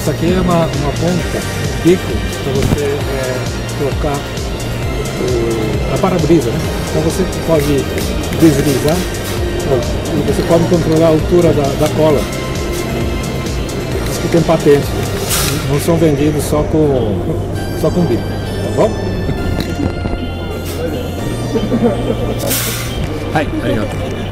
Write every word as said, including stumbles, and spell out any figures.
Essa aqui é uma, uma ponta, um bico, para você é, colocar o, a para-brisa, né? Então você pode deslizar e você pode controlar a altura da, da cola. Diz que tem patente, não são vendidos só com, só com bico, tá bom? Hai, arigato.